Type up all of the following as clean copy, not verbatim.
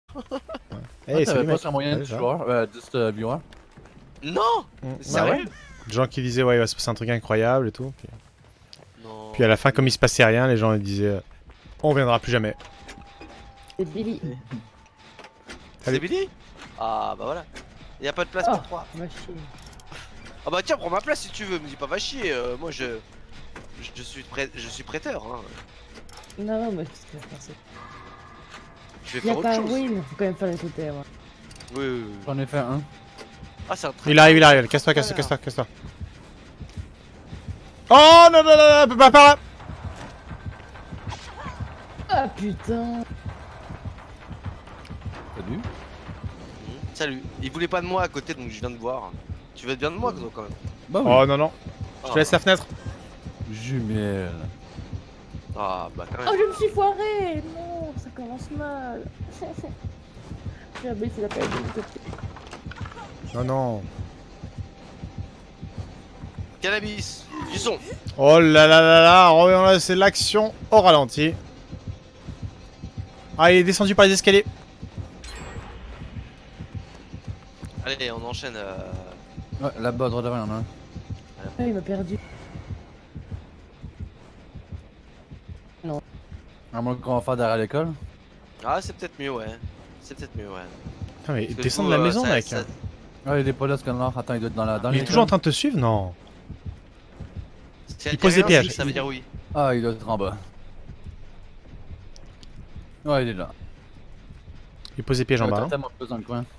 Hey, salut pas mec. sur moyen de Salut, ça va? joueurs, 10 viewers. Non! Ouais. Sérieux? Des gens qui disaient ouais, il va se passer un truc incroyable et tout. Puis à Non. la fin, comme il se passait rien, les gens ils disaient on viendra plus jamais. C'est Billy. C'est Billy? Ah bah voilà. Y a pas de place Oh, pour 3. va chier. Ah bah tiens, prends ma place si tu veux, me dis pas va chier. Moi je suis prêteur. Hein. Non, non, mais qu'est-ce que je pensais? Je vais Y'a faire autre pas un chose. win, faut quand même faire les côtés, ouais. Oui, oui, oui. J'en ai fait un. Ah c'est un truc. Il arrive, casse-toi, casse-toi, casse-toi, casse-toi. Oh non, non, non, non, pas par là. Ah putain. Salut. Salut. Il voulait pas de moi à côté donc je viens de voir. Tu veux être bien de moi quand même. Bah oui. Oh non, non. Je te laisse la fenêtre. Jumelle. Ah bah quand Oh, même. je me suis foiré. Non, ça commence mal. J'ai baissé la peine de côté. Non, non. Cannabis. Du son. Oh là là là là, reviens là, c'est l'action au ralenti. Ah, il est descendu par les escaliers. Allez, on enchaîne. Ouais, là-bas, droit devant, y'en a un. Ah, il m'a perdu. À moins qu'on va faire derrière l'école. Ah c'est peut-être mieux ouais. C'est peut-être mieux ouais. Putain, mais Parce que descends du de la coup, maison, ça- mec. ça- Ouais, il est pas là ce connard. Attends, il doit être dans Il est l'école. toujours en train de te suivre, non? si elle Il dit pose des rien, pièges. Ça veut dire oui. Ah, il doit être en bas. Ouais, il est là. Il pose des pièges en bas. Hein. Tellement plus dans le coin.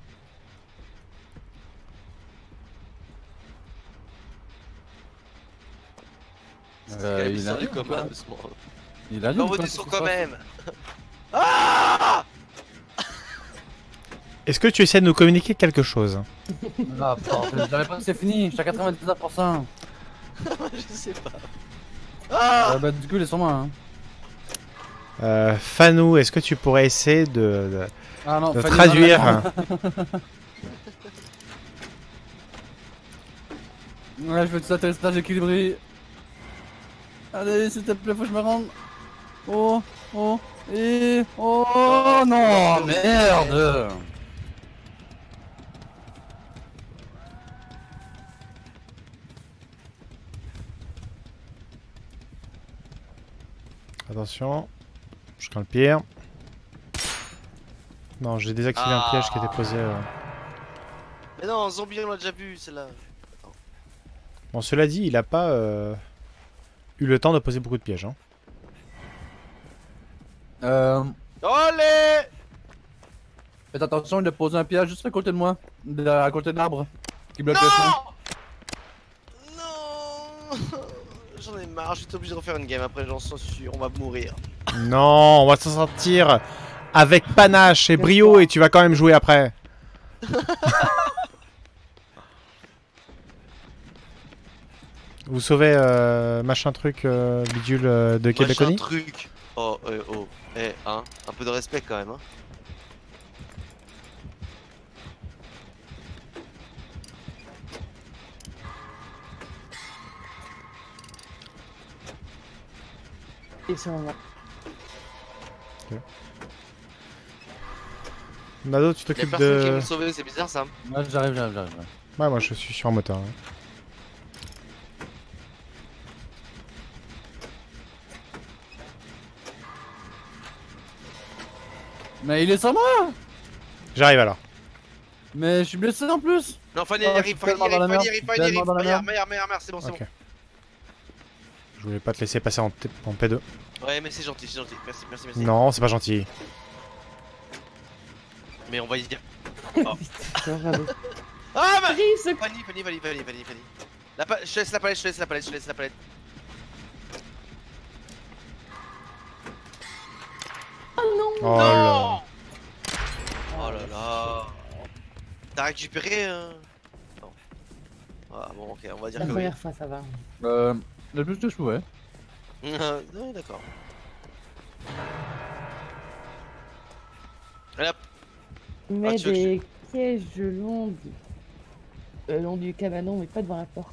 Cannabis Il sort a du coma doucement. Il a L'envoie du son quand même. Ah! Est-ce que tu essaies de nous communiquer quelque chose? Ah, j'avais pas que c'est fini, j'étais à 99%. Je sais pas. Ah! Bah, du coup, il est sur moi. Hein. Fanou, est-ce que tu pourrais essayer Ah non, de Fanny, traduire Ouais, je veux tout atterrissage équilibré. Allez, s'il te plaît, faut que je me rende. Oh, oh, et... Oh non, merde. Attention, je crains le pire. Non, j'ai désactivé un piège qui était posé. Mais non, zombie on l'a déjà vu, c'est là. Bon, cela dit, il a pas eu le temps de poser beaucoup de pièges. Hein. Allez! Faites attention, il a posé un piège juste à côté de moi. À côté de l'arbre. Qui bloque le chemin. Non! J'en ai marre, je suis obligé de refaire une game après, j'en suis sûr, on va mourir. Non, on va s'en sortir avec panache et brio et tu vas quand même jouer après. Vous sauvez machin truc bidule de Québéconie? Machin truc. Oh, oh. Eh, hein, un peu de respect quand même, hein. Et sur moi. Nado, tu Y'a t'occupes personne qui veut de... me sauver, c'est bizarre ça. Ouais, j'arrive. Ouais, moi je suis sur un moteur. Ouais. Mais il est sur moi. J'arrive alors. Mais je suis blessé en plus. Non, Fanny Oh, arrive, je suis tellement dans la merde. Tellement dans la merde. Meilleur, c'est bon, c'est Ok. Je voulais pas te laisser passer en P2. bon. Ouais, mais c'est gentil, merci. Non, c'est pas gentil. Mais on va y dire. C'est horrible. Ah bah! Arrive, ce Fanny. Je te laisse la palette, Oh non. Oh là. Oh là là! T'as récupéré Non. Ah bon, ok, on va dire La que oui. première fois, ça va. Le plus que je pouvais. Ouais, d'accord. Allez hop! Mais tu veux que des pièges le long du cabanon, mais pas devant la porte.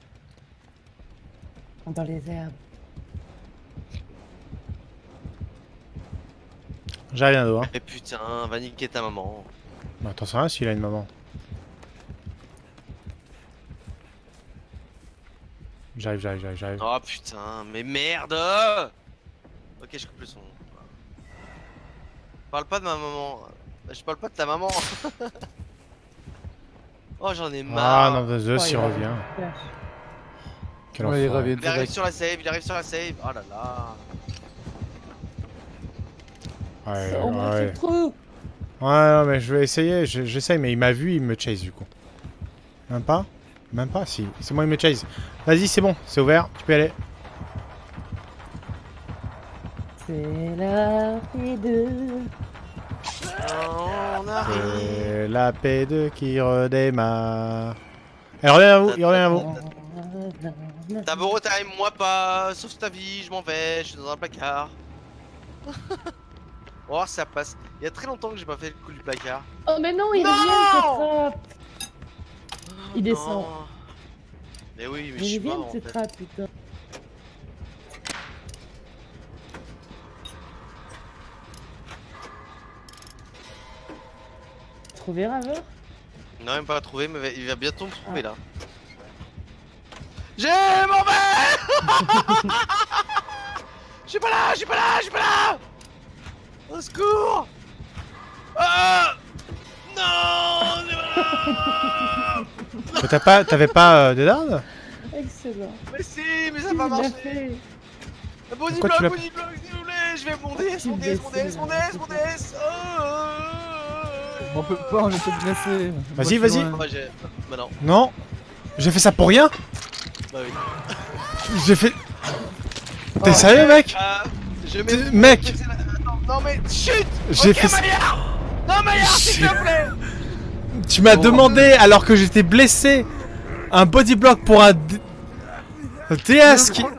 Dans les herbes. J'arrive bientôt, hein. Mais putain, va niquer ta maman. Bah, t'en sais rien s'il a une maman. J'arrive. Oh putain, mais merde. Ok, je coupe le son. Parle pas de ma maman. Je parle pas de ta maman. Oh, j'en ai Ah marre. non, Zeus, il Ouais, revient. Quel Ouais, il enfoiré. revient Il arrive direct. sur la save, il arrive sur la save. Oh là là. Ouais, Oh mon ouais. trou. Ouais, non, mais je vais essayer. J'essaye, mais il m'a vu, il me chase du coup. Même pas? Même pas, si. C'est moi, il me chase. Vas-y, c'est bon, c'est ouvert, tu peux y aller. C'est la P2. On arrive. C'est la P2 qui redémarre. Il revient à vous, il revient à vous. Taboro time, moi pas. Sauf ta vie, je m'en vais. Je suis dans un placard. On va voir si ça passe. Il y a très longtemps que j'ai pas fait le coup du placard. Oh mais non, il Non revient, cette trappe. Il Oh, descend. non. Mais oui, mais Mais je suis il vient mort de en cette fait. trappe, putain. Trouvé Raveur? Non, même pas trouvé, mais il va bientôt me trouver là. J'ai mon verre. Je suis pas là, je suis pas là, je suis pas là. Au secours. Ah non, c'est pas là. Mais t'avais pas des dards? Excellent. Mais si, mais ça Il va l'a marcher. fait. Body Pourquoi tu l'as- block, s'il vous plaît. Je vais mon DS, mon DS, mon DS, mon DS, mon DS. On peut pas, on essaie de blesser. Vas-y, vas-y. Moi j'ai. Bah non, Non. J'ai fait ça pour rien. bah oui. J'ai fait... T'es sérieux, mec? Je mets. Mec, Attends, non mais chut. j'ai Ok, fait ça... Maillard. Non, Maillard, s'il te plaît. Tu m'as demandé, alors que j'étais blessé, un body block pour un DS qui...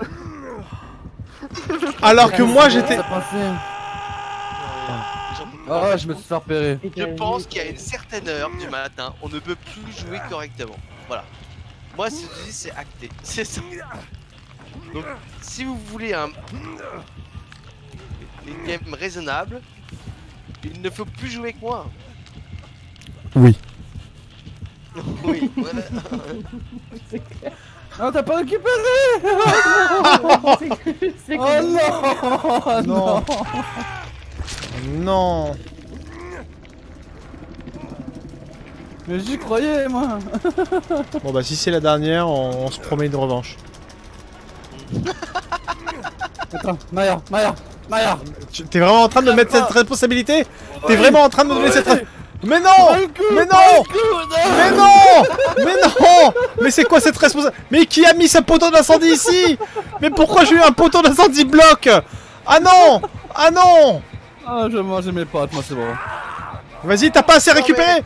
Alors que moi j'étais... Ça passait. J'en peux pas. Ah, je me suis fait repérer. Je pense qu'il y a une certaine heure du matin, on ne peut plus jouer correctement. Voilà. Moi, ce que je dis, c'est acté. C'est ça. Donc, si vous voulez une game raisonnable, il ne faut plus jouer que moi. Oui. Oui, voilà. Ah, t'as pas récupéré. C'est Oh non. Non. Non. Mais j'y croyais, moi. Bon bah si c'est la dernière, on se promet une revanche. Attends, Maya. T'es vraiment en train de me mettre cette responsabilité? T'es vraiment en train de me donner cette... Mais non! Mais non! Mais non! Mais non! Mais c'est quoi cette responsabilité? Mais qui a mis ce poteau d'incendie ici? Mais pourquoi j'ai eu un poteau d'incendie bloc? Ah non! Ah non! Ah, je mangeais mes potes, moi c'est bon. Vas-y, t'as pas assez récupéré?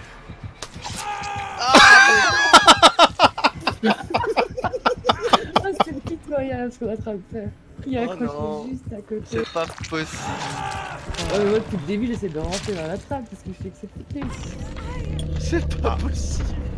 Oh, c'est pitoyable ce qu'on est en train de faire. Il y a un Oh cochon non. juste à côté. C'est pas possible. Ouais, moi depuis le début j'essaie de rentrer dans la trappe parce que je sais que c'est foutu. C'est pas possible.